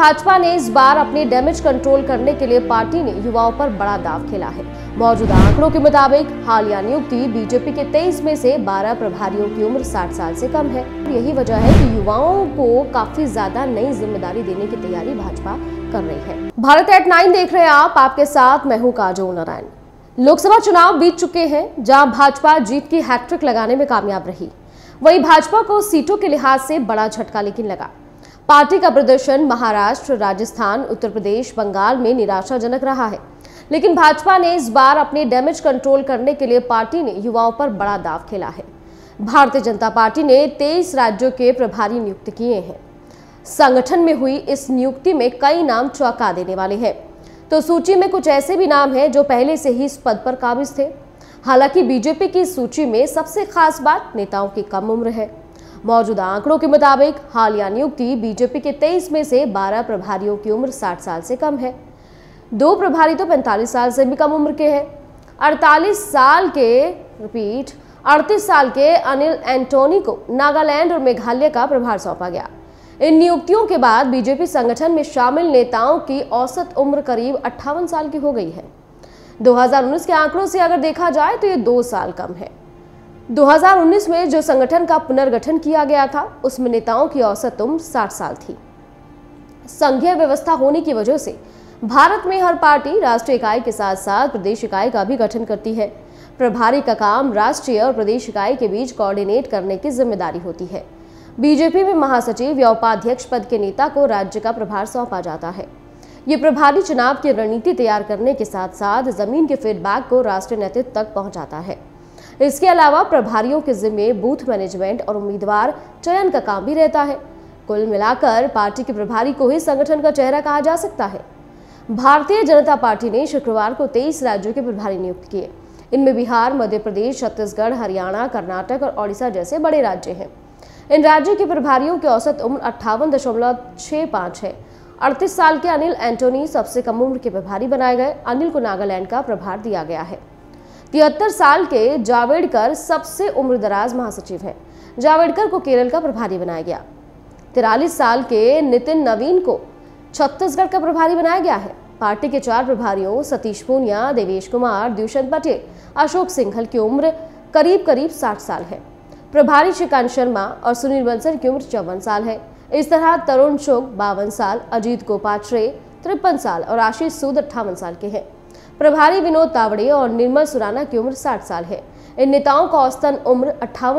भाजपा ने इस बार अपनी डैमेज कंट्रोल करने के लिए पार्टी ने युवाओं पर बड़ा दांव खेला है। मौजूदा आंकड़ों के मुताबिक हालिया नियुक्ति बीजेपी के 23 में से 12 प्रभारियों की उम्र 60 साल से कम है। यही वजह है कि युवाओं को काफी ज्यादा नई जिम्मेदारी देने की तैयारी भाजपा कर रही है। भारत एट 9 देख रहे हैं आप, आपके साथ मैं हूं काजोल नारायण। लोकसभा चुनाव बीत चुके हैं, जहां भाजपा जीत की हैट्रिक लगाने में कामयाब रही, वहीं भाजपा को सीटों के लिहाज से बड़ा झटका लेकिन लगा। पार्टी का प्रदर्शन महाराष्ट्र, राजस्थान, उत्तर प्रदेश, बंगाल में निराशाजनक रहा है, लेकिन भाजपा ने इस बार अपने डैमेज कंट्रोल करने के लिए पार्टी ने युवाओं पर बड़ा दांव खेला है। भारतीय जनता पार्टी ने 23 राज्यों के प्रभारी नियुक्त किए हैं। संगठन में हुई इस नियुक्ति में कई नाम चौंका देने वाले हैं, तो सूची में कुछ ऐसे भी नाम हैं जो पहले से ही इस पद पर काबिज थे। हालांकि बीजेपी की सूची में सबसे खास बात नेताओं की कम उम्र है। मौजूदा आंकड़ों के मुताबिक हालिया नियुक्ति बीजेपी के 23 में से 12 प्रभारियों की उम्र 60 साल से कम है। 2 प्रभारी तो 45 साल से भी कम उम्र के हैं। 38 साल के अनिल एंटोनी को नागालैंड और मेघालय का प्रभार सौंपा गया। इन नियुक्तियों के बाद बीजेपी संगठन में शामिल नेताओं की औसत उम्र करीब 58 साल की हो गई है। 2019 के आंकड़ों से अगर देखा जाए तो ये 2 साल कम है। 2019 में जो संगठन का पुनर्गठन किया गया था, उसमें नेताओं की औसत उम्र 60 साल थी। संघीय व्यवस्था होने की वजह से भारत में हर पार्टी राष्ट्रीय इकाई के साथ साथ प्रदेश इकाई का भी गठन करती है। प्रभारी का काम राष्ट्रीय और प्रदेश इकाई के बीच कोऑर्डिनेट करने की जिम्मेदारी होती है। बीजेपी में महासचिव या उपाध्यक्ष पद के नेता को राज्य का प्रभार सौंपा जाता है। ये प्रभारी चुनाव की रणनीति तैयार करने के साथ साथ जमीन के फीडबैक को राष्ट्रीय नेतृत्व तक पहुंचाता है। इसके अलावा प्रभारियों के जिम्मे बूथ मैनेजमेंट और उम्मीदवार चयन का काम भी रहता है। कुल मिलाकर पार्टी के प्रभारी को ही संगठन का चेहरा कहा जा सकता है। भारतीय जनता पार्टी ने शुक्रवार को 23 राज्यों के प्रभारी नियुक्त किए। इनमें बिहार, मध्य प्रदेश, छत्तीसगढ़, हरियाणा, कर्नाटक और ओडिशा जैसे बड़े राज्य हैं। इन राज्यों के प्रभारियों की औसत उम्र 58.65 है। 38 साल के अनिल एंटोनी सबसे कम उम्र के प्रभारी बनाए गए। अनिल को नागालैंड का प्रभार दिया गया है। 73 साल के जावड़ेकर सबसे उम्रदराज महासचिव हैं। जावड़ेकर को केरल का प्रभारी बनाया गया। 43 साल के नितिन नवीन को छत्तीसगढ़ का प्रभारी बनाया गया है। पार्टी के 4 प्रभारियों सतीश पूनिया, देवेश कुमार, द्युषंत पटेल, अशोक सिंघल की उम्र करीब 60 साल है। प्रभारी श्रीकांत शर्मा और सुनील बंसल की उम्र 54 साल है। इस तरह तरुण चुग 52 साल, अजीत गोपात्रे 53 साल और आशीष सूद 58 साल के हैं। प्रभारी विनोद तावड़े और निर्मल सुराना की उम्र 60 साल है। इन नेताओं का औसतन उम्र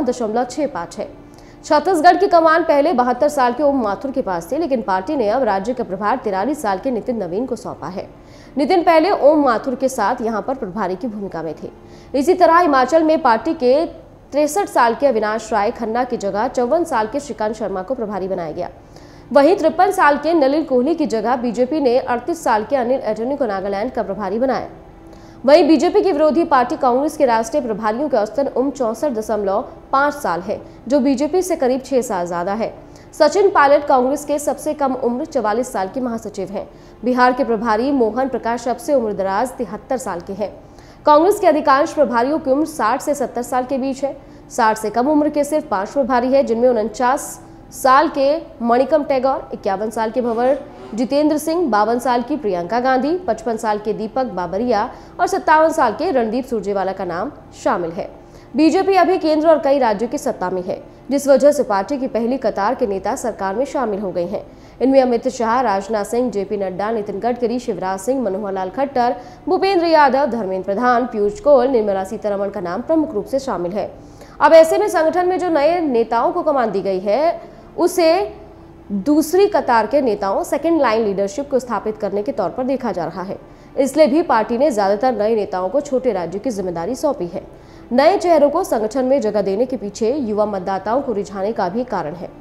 58.65 है। छत्तीसगढ़ की कमान पहले 72 साल के ओम माथुर के पास थी, लेकिन पार्टी ने अब राज्य का प्रभार 43 साल के नितिन नवीन को सौंपा है। नितिन पहले ओम माथुर के साथ यहां पर प्रभारी की भूमिका में थे। इसी तरह हिमाचल में पार्टी के 63 साल के अविनाश राय खन्ना की जगह 54 साल के श्रीकांत शर्मा को प्रभारी बनाया गया। वहीं 53 साल के नलिन कोहली की जगह बीजेपी ने 38 साल के अनिल एंटोनी को नागालैंड का प्रभारी बनाया। वहीं बीजेपी की विरोधी पार्टी कांग्रेस के राष्ट्रीय प्रभारियों की औसतन उम्र 64.5 साल है, जो बीजेपी से करीब 6 साल ज्यादा है। सचिन पायलट कांग्रेस के सबसे कम उम्र 44 साल के महासचिव हैं। बिहार के प्रभारी मोहन प्रकाश सबसे उम्रदराज 73 साल के हैं। कांग्रेस के अधिकांश प्रभारियों की उम्र 60 से 70 साल के बीच है। 60 से कम उम्र के सिर्फ 5 प्रभारी है, जिनमें 49 साल के मणिकम टैगोर, 51 साल के भंवर जितेंद्र सिंह, 52 साल की प्रियंका गांधी, 55 साल के दीपक बाबरिया और 57 साल के रणदीप सुरजेवाला का नाम शामिल है। बीजेपी अभी केंद्र और कई राज्यों की सत्ता में है, जिस वजह से पार्टी की पहली कतार के नेता सरकार में शामिल हो गए हैं। इनमें अमित शाह, राजनाथ सिंह, जेपी नड्डा, नितिन गडकरी, शिवराज सिंह, मनोहर लाल खट्टर, भूपेंद्र यादव, धर्मेंद्र प्रधान, पीयूष गोयल, निर्मला सीतारमण का नाम प्रमुख रूप से शामिल है। अब ऐसे में संगठन में जो नए नेताओं को कमान दी गई है, उसे दूसरी कतार के नेताओं, सेकंड लाइन लीडरशिप को स्थापित करने के तौर पर देखा जा रहा है। इसलिए भी पार्टी ने ज्यादातर नए नेताओं को छोटे राज्यों की जिम्मेदारी सौंपी है। नए चेहरों को संगठन में जगह देने के पीछे युवा मतदाताओं को रिझाने का भी कारण है।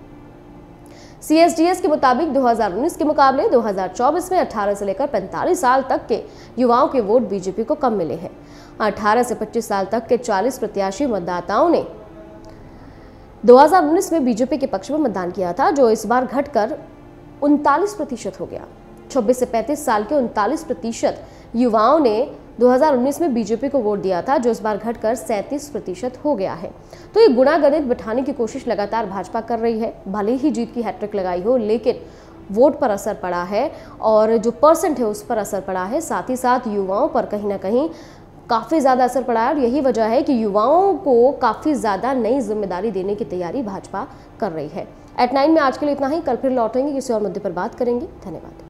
CSDS के मुताबिक 2019 के मुकाबले 2024 में 18 से लेकर 45 साल तक के युवाओं के वोट बीजेपी को कम मिले हैं। 18 से 25 साल तक के 40 प्रत्याशी मतदाताओं ने 2019 में बीजेपी के पक्ष में मतदान किया था, जो इस बार घटकर 39% हो गया। 26 से 35 साल के 39% युवाओं ने 2019 में बीजेपी को वोट दिया था, जो इस बार घटकर 37% हो गया है। तो ये गुणा गणित बिठाने की कोशिश लगातार भाजपा कर रही है। भले ही जीत की हैट्रिक लगाई हो, लेकिन वोट पर असर पड़ा है और जो परसेंट है उस पर असर पड़ा है, साथ ही साथ युवाओं पर कहीं ना कहीं काफ़ी ज़्यादा असर पड़ा है और यही वजह है कि युवाओं को काफ़ी ज़्यादा नई जिम्मेदारी देने की तैयारी भाजपा कर रही है। एट 9 में आज के लिए इतना ही। कल फिर लौटेंगे, किसी और मुद्दे पर बात करेंगे। धन्यवाद।